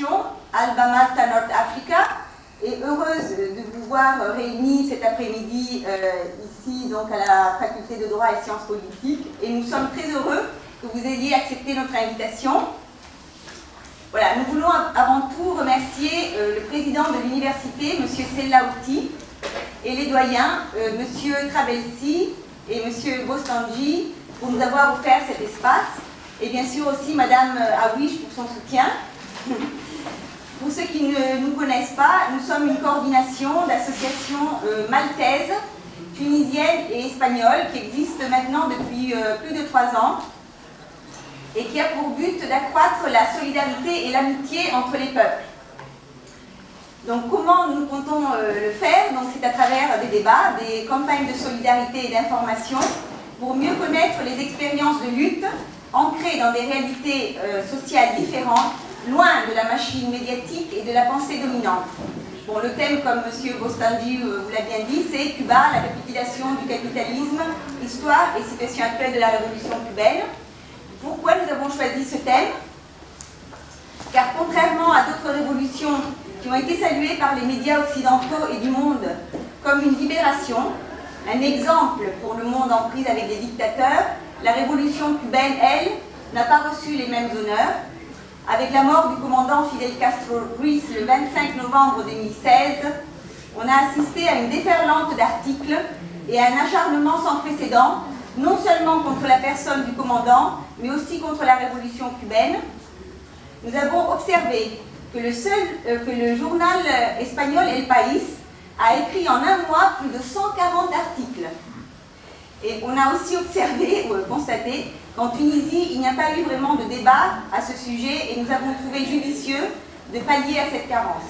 présentation, Alba Malta North Africa, et heureuse de vous voir réunis cet après-midi ici donc à la faculté de droit et sciences politiques, et nous sommes très heureux que vous ayez accepté notre invitation. Voilà, nous voulons avant tout remercier le président de l'université, M. Sellaouti, et les doyens, M. Trabelsi et M. Bostanji, pour nous avoir offert cet espace, et bien sûr aussi Mme Awish pour son soutien. Pour ceux qui ne nous connaissent pas, nous sommes une coordination d'associations maltaises, tunisiennes et espagnoles qui existe maintenant depuis plus de 3 ans et qui a pour but d'accroître la solidarité et l'amitié entre les peuples. Donc comment nous comptons le faire? C'est à travers des débats, des campagnes de solidarité et d'information pour mieux connaître les expériences de lutte ancrées dans des réalités sociales différentes, loin de la machine médiatique et de la pensée dominante. Bon, le thème, comme M. Bostanji vous l'a bien dit, c'est Cuba, la capitulation du capitalisme, histoire et situation actuelle de la révolution cubaine. Pourquoi nous avons choisi ce thème? Car contrairement à d'autres révolutions qui ont été saluées par les médias occidentaux et du monde comme une libération, un exemple pour le monde en prise avec des dictateurs, la révolution cubaine, elle, n'a pas reçu les mêmes honneurs. Avec la mort du commandant Fidel Castro Ruiz le 25 novembre 2016, on a assisté à une déferlante d'articles et à un acharnement sans précédent, non seulement contre la personne du commandant, mais aussi contre la révolution cubaine. Nous avons observé que le journal espagnol El País a écrit en un mois plus de 140 articles. Et on a aussi observé ou constaté qu'en Tunisie, il n'y a pas eu vraiment de débat à ce sujet et nous avons trouvé judicieux de pallier à cette carence.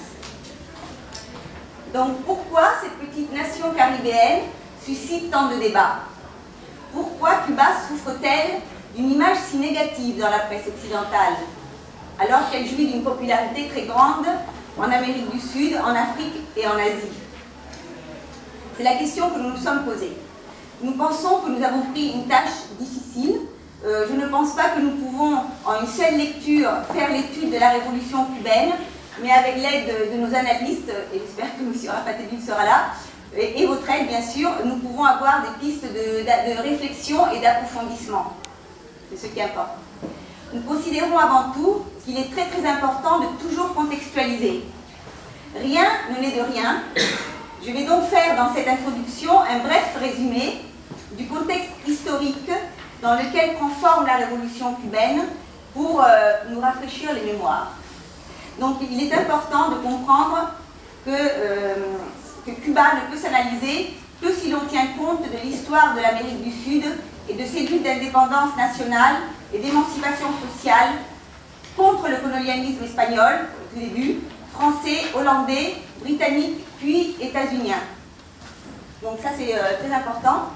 Donc pourquoi cette petite nation caribéenne suscite tant de débats? Pourquoi Cuba souffre-t-elle d'une image si négative dans la presse occidentale, alors qu'elle jouit d'une popularité très grande en Amérique du Sud, en Afrique et en Asie? C'est la question que nous nous sommes posée. Nous pensons que nous avons pris une tâche difficile. Je ne pense pas que nous pouvons, en une seule lecture, faire l'étude de la révolution cubaine, mais avec l'aide de nos analystes, et j'espère que M. Rafateli sera là, et votre aide, bien sûr, nous pouvons avoir des pistes de réflexion et d'approfondissement. C'est ce qui importe. Nous considérons avant tout qu'il est très très important de toujours contextualiser. Rien ne naît de rien. Je vais donc faire dans cette introduction un bref résumé du contexte historique dans lequel prend forme la révolution cubaine pour nous rafraîchir les mémoires. Donc il est important de comprendre que Cuba ne peut s'analyser que si l'on tient compte de l'histoire de l'Amérique du Sud et de ses luttes d'indépendance nationale et d'émancipation sociale contre le colonialisme espagnol, au tout début, français, hollandais, britannique, puis états-unien. Donc ça c'est très important.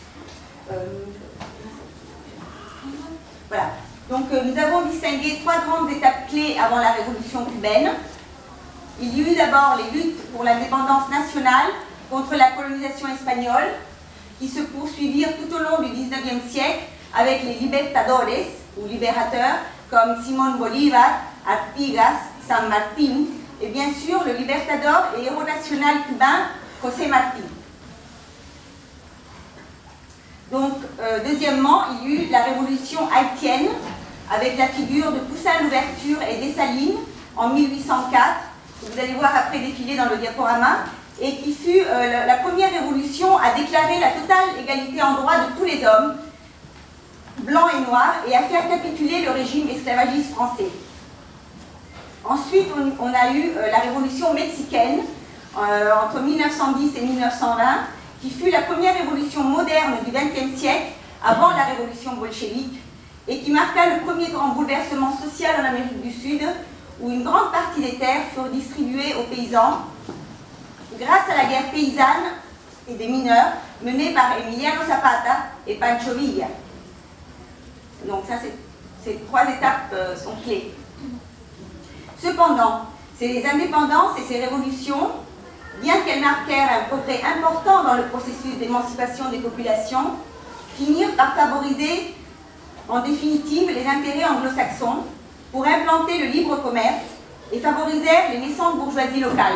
Voilà. Donc nous avons distingué 3 grandes étapes clés avant la révolution cubaine. Il y eut d'abord les luttes pour l'indépendance nationale contre la colonisation espagnole, qui se poursuivirent tout au long du XIXe siècle avec les libertadores, ou libérateurs, comme Simón Bolívar, Artigas, San Martín, et bien sûr le libertador et héros national cubain, José Martí. Donc, deuxièmement, il y eut la révolution haïtienne, avec la figure de Toussaint Louverture et Dessalines en 1804, que vous allez voir après défiler dans le diaporama, et qui fut la première révolution à déclarer la totale égalité en droit de tous les hommes, blancs et noirs, et à faire capituler le régime esclavagiste français. Ensuite, on a eu la révolution mexicaine, entre 1910 et 1920, qui fut la première révolution moderne du XXe siècle, avant la révolution bolchevique, et qui marqua le premier grand bouleversement social en Amérique du Sud, où une grande partie des terres furent distribuées aux paysans, grâce à la guerre paysanne et des mineurs, menée par Emiliano Zapata et Pancho Villa. Donc ça, ces 3 étapes sont clés. Cependant, ces indépendances et ces révolutions, bien qu'elles marquèrent un progrès important dans le processus d'émancipation des populations, finirent par favoriser en définitive les intérêts anglo-saxons pour implanter le libre commerce et favorisèrent les naissances bourgeoisies locales.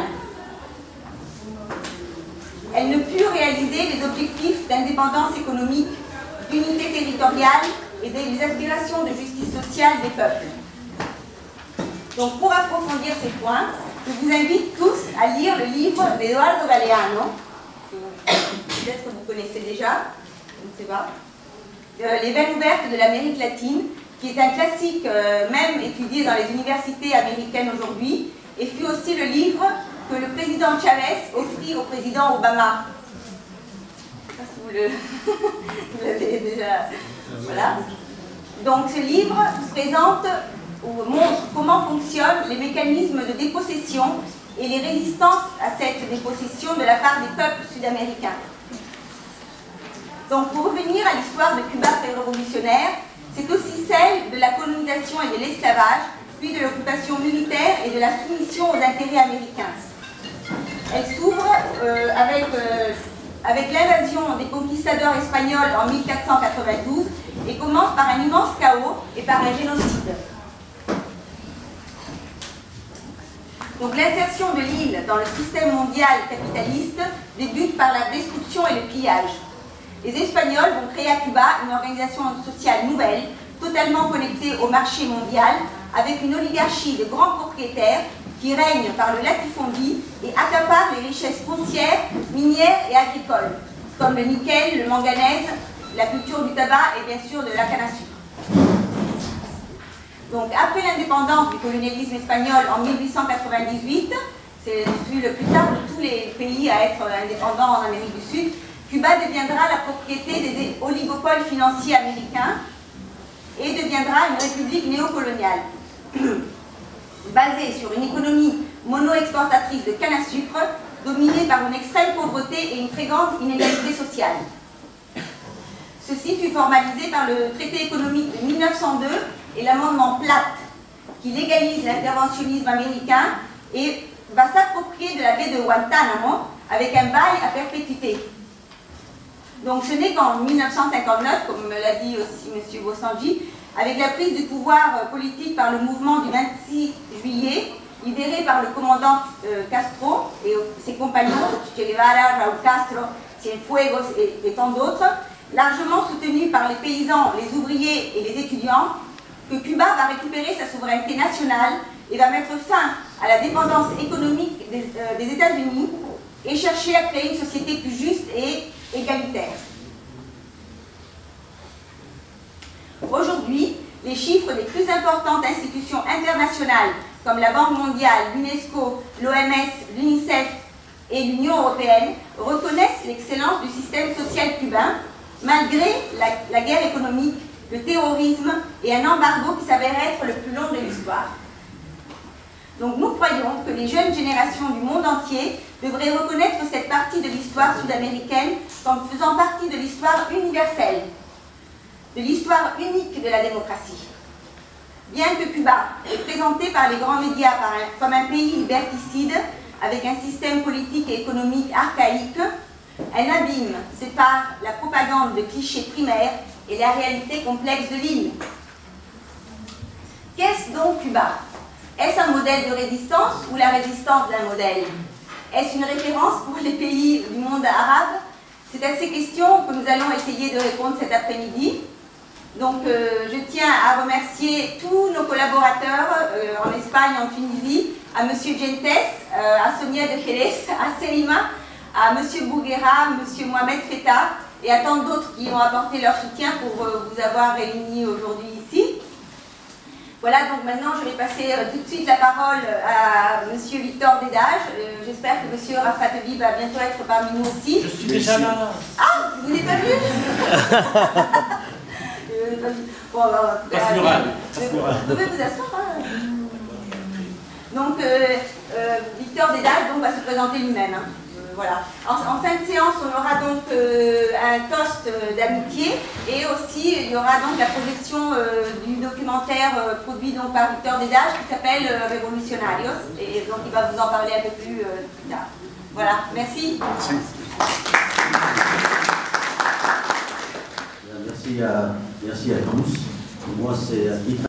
Elles ne purent réaliser les objectifs d'indépendance économique, d'unité territoriale et des aspirations de justice sociale des peuples. Donc pour approfondir ces points, je vous invite tous à lire le livre d'Eduardo Galeano, que peut-être vous connaissez déjà, je ne sais pas, Les veines ouvertes de l'Amérique latine, qui est un classique même étudié dans les universités américaines aujourd'hui, et fut aussi le livre que le président Chavez offrit au président Obama. Je ne sais pas si vous l'avez déjà... Voilà. Donc ce livre présente ou montre comment fonctionnent les mécanismes de dépossession et les résistances à cette dépossession de la part des peuples sud-américains. Donc pour revenir à l'histoire de Cuba pré-révolutionnaire, c'est aussi celle de la colonisation et de l'esclavage, puis de l'occupation militaire et de la soumission aux intérêts américains. Elle s'ouvre avec l'invasion des conquistadors espagnols en 1492 et commence par un immense chaos et par un génocide. Donc l'insertion de l'île dans le système mondial capitaliste débute par la destruction et le pillage. Les Espagnols vont créer à Cuba une organisation sociale nouvelle, totalement connectée au marché mondial, avec une oligarchie de grands propriétaires qui règnent par le latifondi et accaparent les richesses foncières, minières et agricoles, comme le nickel, le manganèse, la culture du tabac et bien sûr de la canne à sucre. Donc après l'indépendance du colonialisme espagnol en 1898, c'est le plus tard de tous les pays à être indépendants en Amérique du Sud, Cuba deviendra la propriété des oligopoles financiers américains et deviendra une république néocoloniale, basée sur une économie mono-exportatrice de canne à sucre, dominée par une extrême pauvreté et une très grande inégalité sociale. Ceci fut formalisé par le traité économique de 1902 et l'amendement Platt, qui légalise l'interventionnisme américain et va s'approprier de la baie de Guantanamo avec un bail à perpétuité. Donc ce n'est qu'en 1959, comme me l'a dit aussi M. Bossanji, avec la prise du pouvoir politique par le mouvement du 26 juillet, lidéré par le commandant Castro et ses compagnons, Che Guevara, Raúl Castro, Cienfuegos et tant d'autres, largement soutenus par les paysans, les ouvriers et les étudiants, que Cuba va récupérer sa souveraineté nationale et va mettre fin à la dépendance économique des États-Unis et chercher à créer une société plus juste et égalitaire. Aujourd'hui, les chiffres des plus importantes institutions internationales comme la Banque mondiale, l'UNESCO, l'OMS, l'UNICEF et l'Union européenne reconnaissent l'excellence du système social cubain malgré la guerre économique, le terrorisme et un embargo qui s'avère être le plus long de l'histoire. Donc nous croyons que les jeunes générations du monde entier devraient reconnaître cette partie de l'histoire sud-américaine comme faisant partie de l'histoire universelle, de l'histoire unique de la démocratie. Bien que Cuba est présenté par les grands médias comme un pays liberticide, avec un système politique et économique archaïque, un abîme sépare la propagande de clichés primaires et la réalité complexe de l'île. Qu'est-ce donc Cuba? Est-ce un modèle de résistance ou la résistance d'un modèle? Est-ce une référence pour les pays du monde arabe? C'est à ces questions que nous allons essayer de répondre cet après-midi. Donc je tiens à remercier tous nos collaborateurs en Espagne, en Tunisie, à M. Gentes, à Sonia de Jerez, à Selima, à M. Bouguera, M. Mohamed Feta et à tant d'autres qui ont apporté leur soutien pour vous avoir réunis aujourd'hui ici. Voilà, donc maintenant je vais passer tout de suite la parole à M. Victor Dédage. J'espère que M. Rafa Tebi va bientôt être parmi nous aussi. Je suis déjà là. Ah, vous n'êtes pas venu? Bon, vous pouvez vous asseoir. Hein. Donc, Victor Dédage donc, va se présenter lui-même. Hein. Voilà. En fin de séance, on aura donc un toast d'amitié et aussi il y aura donc la projection du documentaire produit donc, par Victor Dédage qui s'appelle Revolucionarios et donc il va vous en parler un peu plus tard. Voilà, merci. Merci à tous. Moi, c'est à titre